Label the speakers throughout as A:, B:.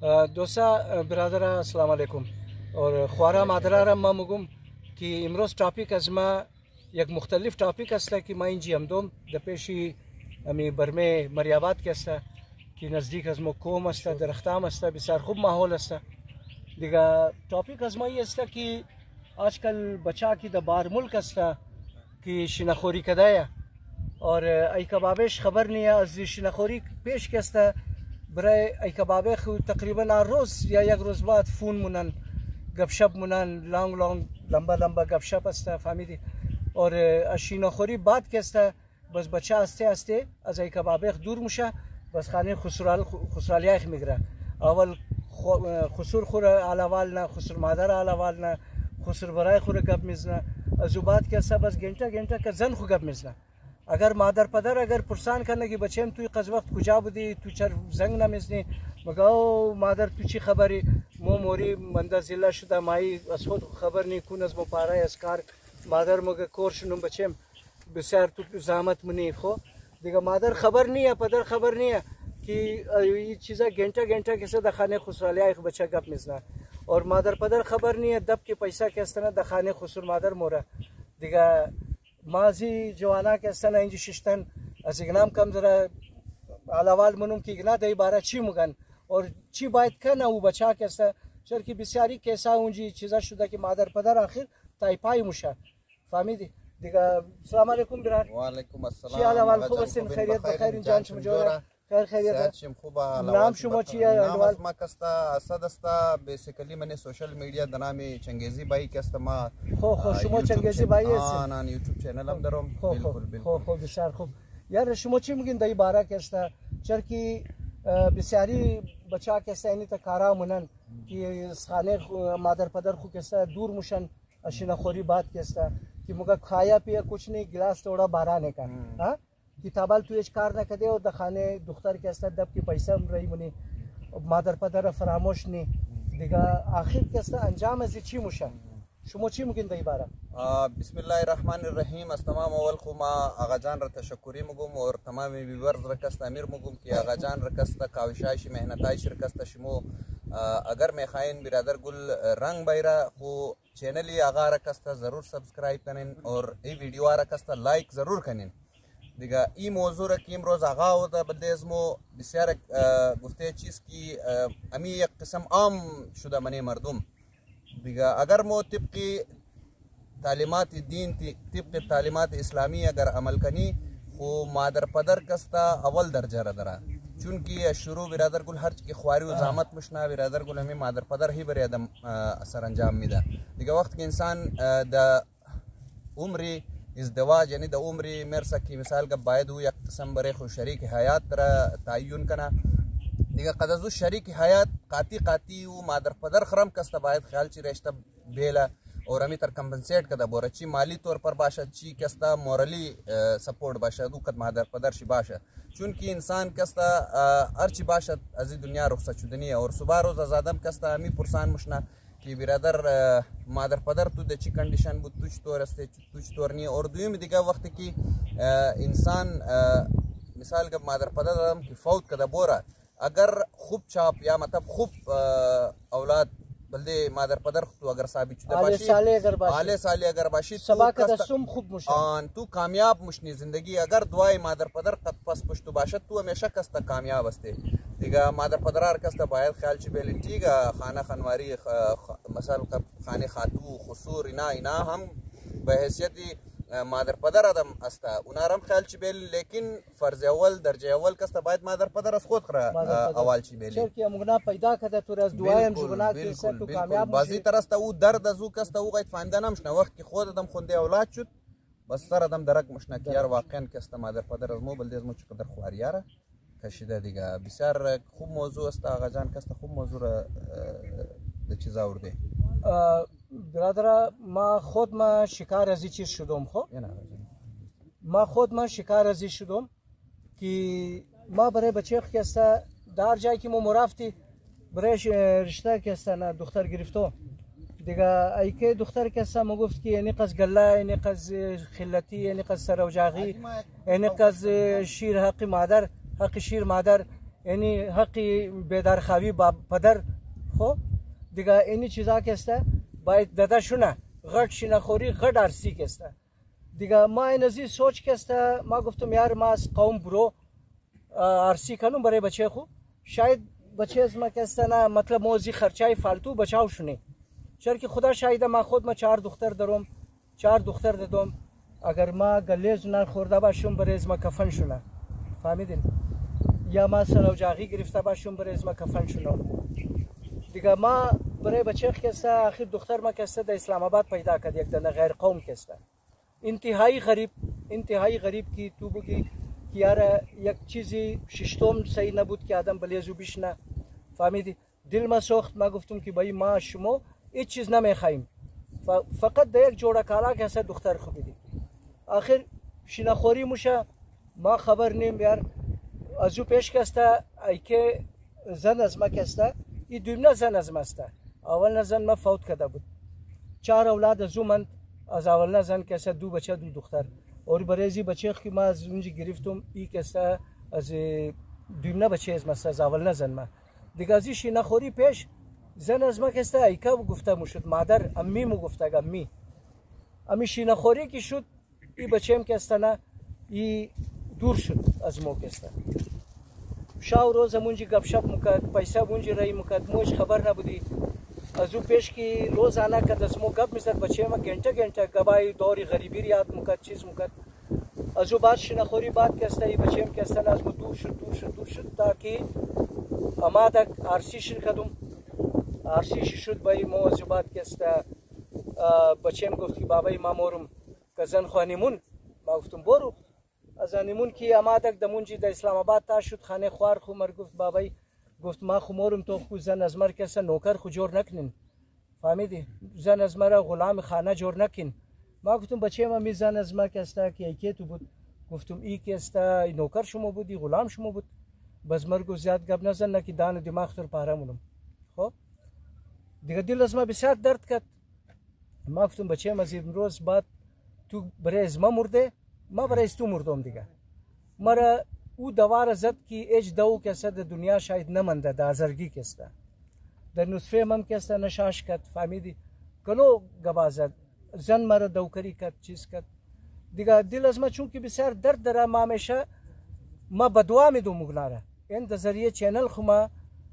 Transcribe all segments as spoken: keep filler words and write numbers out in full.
A: دوستا برادر السلام علیکم اور خوارا مادرارم ما مگم که امروز تاپیک از ما یک مختلف تاپیک است که ما اینجی هم دوم در پیشی امی برمه مریابات که است که نزدیک از ما کوم است درختام است بسیار خوب ماحول است دیگه. تاپیک از ما است که آجکل بچا کی در بار ملک است که شنخوری کدایه اور ای کبابش خبر نیه از شنخوری پیش که است برای ای کبابه خو تقریبا هر روز یا یک روز بعد فون مونن گپ شپ مونن لانگ لانگ لمبا لمبا گپ شپ است فهمیدی. اور اشیناخوری بعد که است بس بچه استه استه از ای کبابه دور میشه بس خانه خسرال خسرالیاخ میگره. اول خسور خور علاوال نه خسر مادر علاوال نه خسر برای خور گپ میزنه از بعد که است بس گنٹه گنٹه که زن خو گپ میزنه. اگر مادر پدر اگر پرسان کنه که بچه‌م توی قز وقت کجا بودی تو چر زنگ نمیزنی مگاو مادر تو چی خبری مو موری منده زله شده مایی از خود خبر نی کون از مپاره از کار مادر مگه کورشونم بچه‌م بسیار تو زحمت منی خو دیگه مادر خبر نیه پدر خبر نیه که این چیزا گنٹه گنٹه کسه در خانه خسرالیای بچه گپ میزنه اور مادر پدر خبر نیه دب که پیسه کستنه در خانه خسر مادر موره دیگه. مازی جوانا که استن اینجا ششتن از اگنام کم ذره علاوال منم که اگنا دای باره چی مگن اور چی باید کنه او بچه که است چرا که بسیاری کیسا اونجی چیزا شده که مادر پدر آخر تایپای موشه فهمیدی دیگه. السلام علیکم برادر.
B: و علیکم السلام.
A: چی علاوال خوب هستین خیریت بخیر جان شما جوره خیر خیریت
B: شم خوبه.
A: نام شما چیه
B: علاوال؟ ما کستا اسد است بیسیکلی من سوشل میڈیا د نام چنگیزی بای کستا ما
A: خو خو شما چنگیزی بای هستین؟
B: آه نه یوتیوب چینل هم دارم.
A: بالکل بالکل خو خو بسیار خوب. یار شما چی میگین دای بارا کستا چرا که بسیاری بچا کستا اینی تا کارا منن که خانه مادر پدر خو کستا دور مشن اشینا خوری بات کستا कि मुगा खाया पिया कुछ नहीं गिलास थोड़ा बाराने का हाँ किताबाल तू एच कार ना कदे और दखाने दुख्तर के अस्तर दब की पैसा रही मुनी मादर पदर फरामोश नहीं दिगा आखिर के अस्तर अंजाम ऐसी ची मुशा शुमो ची मुकिन दई बारा.
B: बिस्मिल्लाहिर्रहमानिर्रहीम. तमाम अवल खुमा आगाजान र तशक्कुरी मुगुम और तमाम व्यूअर्स रकस्त अमीर मुगुम की आगाजान रकस्त काविशाइश मेहनताई शिरकस्त शमो अगर मैं खाइन बिरादर गुल रंग बैरा खो चैनल ही आगा रकस्त ज़रूर सब्सक्राइब करें और ये वीडियो आ रकस्त लाइक ज़रूर करें दिगा. ई मौजूद रकीम रोज़ आगा होता बल्देज़मो बिस्यार गुफ्ते चीज़ की अमी एक किस्म आम शुदा मने मर्दुम दिगा. अगर मो तिब्की तालीमात दीन तिब्की तालीमात इस्लामी अगर अमल कनी खो मादर पदर कस्ता अव्वल दर्जा रदरा चूँकि शुरू बिरादर गुल हर की ख्वारी उजामत मुशना बिरादर गुल हमें मादर पदर ही बर अदम असर अंजाम मिदा दिगा. वक्त के इंसान द उम्री इज़दवाज यानी द उम्री मेरसा की मिसाल का बायद हुई एक किस्म बरे खु शरीक हयात तरह तयन कना दिगा. कदजु शरीक हयात काती काती वो मादर पदर खरम कस्ता बायद ख्याल ची रेश्ता बेला और हमें तर कंपनसेट कदा बोरा ची माली तौर पर बाशा ची कस्ता मोरली सपोर्ट बाशा दू कद मादर पदर शी बाशा चूँकि इंसान कस्ता अर्ची बाशा अजी दुनिया रुखसा चुदनी है और सुबह रोज आज़ादम कस्ता हमी पुरसान मुशना कि बिरादर मादर पदर तू दची कंडीशन बुत तुझ तौर रस्ते तुझ तौर नहीं और दुई में दिखा वक्त की इंसान मिसाल का मादर पदर की फौत कदा बोरा अगर खूब चाप या मतलब खूब औलाद बल्दे मादर पदर तो अगर साबित शुदा बाशी आले साले अगर बाशी
A: सबा का दसुम खूब मुश्किल
B: तू कामयाब मुशनी जिंदगी अगर दुआई मादर पदर कत पस पुश्तु बाशत तू हमेशा कस्ता कामयाब हस्ते दिगा. मादर पदरार कस्ता बायर ख्याल ची बेल ठीगा खाना खनवारी मसल खाने खातू खसूर इना इना हम बहैसियती मादर पदर अदम अस्ता उनारम ख्याल ची बेल लेकिन फर्ज अव्वल दर्जे अव्वल कस्ता बायद मादर पदर अस खुद खरा अवाल ची बेल
A: चल कि मुगना पैदा कदा तो रस दुआयम जुगना के से तो कामयाब
B: बाजी तरस्ता वो दर्द अजू कस्ता वो गैत फांदाना मशना वक्त की खुद अदम खुंदे औलाद चुत बस सर अदम दरक मशना कि यार वाकन कस्ता मादर पदर अजमो बल्दे अजमो चुकदर खुआर यार कशिदा दिगा. बिसार खूब मौजू अस्ता आगाजान कस्ता खूब मौजू द चीज़ा उर्दे
A: برادر ما خود ما شکار از این چیز شدم خب ما خود ما شکار از این شدم که ما برای بچه که است در جایی که ما مرافتی برای رشته که است نه دختر گرفتم دیگه ای که دختر که است ما گفت که یعنی قز گله یعنی قز خلتی یعنی قز سروجاغی یعنی قز شیر حق مادر حق شیر مادر یعنی حقی بیدارخوابی با پدر خو دیگه اینی چیزا که است باید داده شونه غټ شینخوری غټ ارسی که است دیگه ما این ازی سوچ که است ما گفتم یار ما از قوم برو ارسی کنم برای بچه خو شاید بچه از ما که است نه مطلب موزی خرچای فالتو بچاو شونه چرا که خدا شاهده ما خود ما چهار دختر دارم چهار دختر دادم اگر ما گلیز نه خورده باشم برای از ما کفن شونه فهمیدین یا ما سلوجاغی گرفته باشم برای از ما کفن شونم دیگه ما برای بچه که است آخر دختر ما که است در اسلام آباد پیدا کرد یک دنه غیر قوم که است انتهایی غریب انتهایی غریب کی تو بگی که یار یک چیزی ششتم صحیح نبود که آدم بلیزو بشنه فهمیدی دل ما سوخت ما گفتم که بایی ما شما هیچ چیز نمیخوایم فقط در یک جوڑه کالا که است دختر خوبی دی آخر شینخوری موشه ما خبر نیم یار از او پیش که است ای که زن از ما که است این دویمنه زن از ما است اول زن ما فوت کرده بود چهار اولاد از او من از اول زن که است دو بچه دو دختر اور برای ازی بچه که ما از اونجا گرفتم ای که است از دویمنه بچه از ما است از اول زن ما دیگه ازی شینخوری پیش زن از ما که است ای که گفته مشد مادر امی مو گفته امی امی شینخوری که شد ای بچه هم که است نه ای دور شد از ما که است شاو روز مونجی گپ شپ میکرد پیسه مونجی رای میکرد موش خبر نبودی از او پیش کی روزانه که از مو گپ میزد بچه ما گنٹه گنٹه گبای دوری غریبی یاد میکرد چیز میکرد از او بعد شینخوری بعد که است ای بچه هم که است از ما دور شد دور شد دور شد تا که اما تک آرسی شرکتم آرسی شد بای مو از بعد که است بچه هم گفت که بابای ما مورم که زن خوانیمون ما گفتم برو از انیمون که امادک دمونجی در اسلام آباد تا شد خانه خوار خو مر گفت بابای گفت ما خو مورم تو خو زن از مر کسا نوکر خو جور نکنین فهمیدی زن از مر غلام خانه جور نکن ما گفتم بچه ما می زن از ما کستا که ایکی تو بود گفتم ای کستا نوکر شما بودی غلام شما بود بس مر گفت زیاد گپ نزن نکی دان دماغ تر پارمونم خب دیگه دل از ما بسیار درد کرد ما گفتم بچه ما از امروز بعد تو برای از ما مرده ما برای تو مردم دیگه مرا او دوار زد که ایج دو کسه در دنیا شاید نمانده در ازرگی کسته در نصفه هم کسته نشاش کرد فهمیدی کلو گبا زد زن مرا دوکری کرد چیز کرد دیگه دل از ما چون که بسیار درد داره ما همیشه ما بدوا میدوم مگناره این در ذریعه چینل خو ما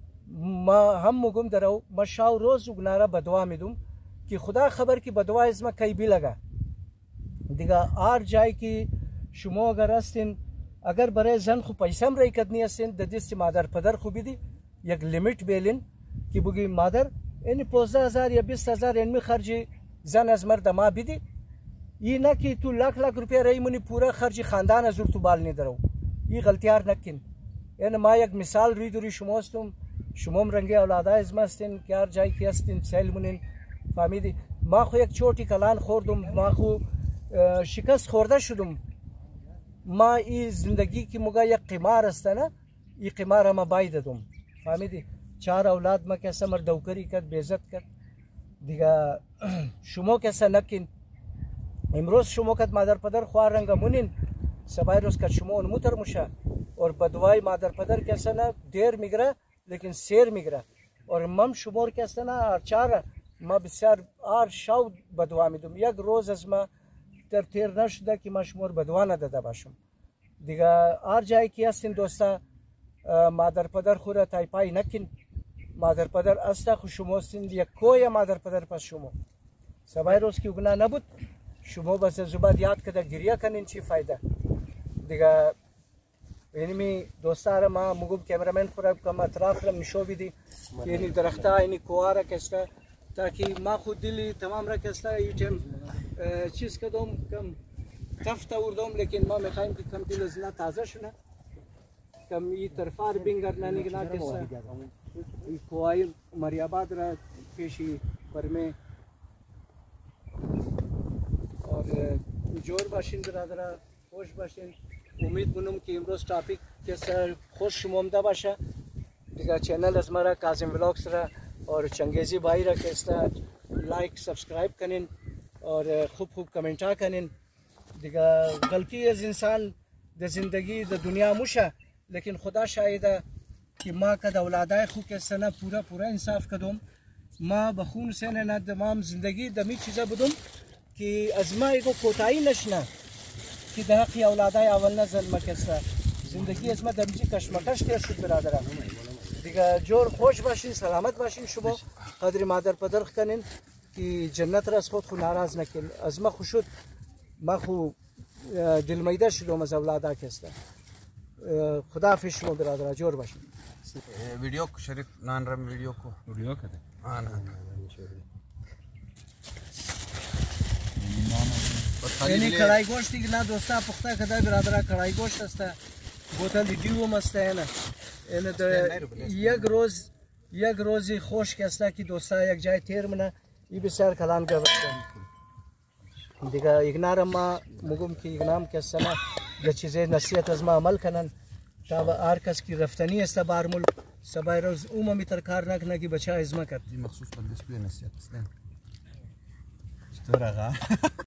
A: ما هم مگم درو ما شاو روز مگناره بدوا میدوم که خدا خبر که بدوا از ما کی بی لگه دیگه هر جایی که شما اگر هستین اگر برای زن خو پیسه هم رای کدنی هستین در دست مادر پدر خو بیدی یک لیمیت بیلین که بگی مادر این پانزده هزار یا بیست هزار اینمی خرجی زن از مرد ما بیدی این نه که تو لاک لاک روپیه رای منی پورا خرجی خاندان از تو بال نیدرو این غلطیار نکن یعنی ما یک مثال روی دوری شما هستم شما هم رنگی اولاده از ما هستین که هر جایی که هستین سیل منین فهمیدی ما خو یک چوٹی کلان خوردم ما خو شکست خورده شدم ما این زندگی که مگه یک قمار است نه این قمار ما باید دادم فهمیدی چهار اولاد ما کسا مر دوکری کرد بیزت کرد دیگه شما کسا نکن امروز شما کد مادر پدر خواه رنگ مونین سبای روز کد شما اونمو تر مشه اور بدوای مادر پدر کسا نه دیر میگره لیکن سیر میگره اور مم شمار کسا نه هر چهار ما بسیار هر شاو بدوا میدم یک روز از ما تر تیر نشده که ما شمار بدوا نداده باشم دیگه هر جایی که هستین دوستا مادر پدر خورا تایپای نکن مادر پدر استا خو شما هستین یک کوی مادر پدر پس شما سبای روز که گناه نبود شما بس زباد یاد کده گریه کنین چی فایده دیگه اینمی دوستا ما مگم کامرامن خورا کم اطراف را نشو بیدی یعنی درخته اینی کواره کسته تاکه ما خود دلی تمام را کسته یوتیم چیز کدوم کم تفت آوردم لیکن ما میخوایم که کم دل از نه تازه شونه کم این طرفار بینگر ننگ نکسته این کوهای مریاباد را پیشی برمه اور جور باشین برادر خوش باشین امید کنم که امروز تاپیک کسر خوش شمامده باشه دیگه چینل از مرا کاظم ولاگز را اور چنگیزی بھائی را کسته لایک سبسکرایب کنین اور خوب خوب کمنٹ ها کنین دیگه غلطی از انسان د زندگی د دنیا موشه لیکن خدا شاهده که ما که اولادای خو که سنه پورا پورا انصاف کدوم ما بخون سنه نه تمام زندگی دمی چیزا بدم که از ما ایگو کوتاهی نشنه که در حق اولادای اول نزل مکسه زندگی از ما دمجی کشمکش تیر شد برادرم دیگه جور خوش باشین سلامت باشین شما قدر مادر پدر کنین که جنت را از خود خو ناراض نکن از ما خوشد ما خو دلمیده شدم از اولادا کسته خدا حافظ شما برادر جور باشین
B: वीडियो को शरीफ नान रम वीडियो को
C: वीडियो करते
B: हाँ ना
A: یعنی کڑائی گوشتی که نه دوستا پخته کده برادر کڑائی گوشت است بوتل دیو مسته نه یعنی یک روز یک روزی خوش کسته که دوستا یک جای تیر منه ای بسیار کلام گفتن دیگه ایگنارم ما مگم که ایگنام کسته نه یه چیزی نصیحت از ما عمل کنن تا هر کس کی رفتنی است بارمول سبای روز عمومی تر کار نکنه که بچه از ما کرد
B: مخصوص بندست نصیحت است
C: اشترى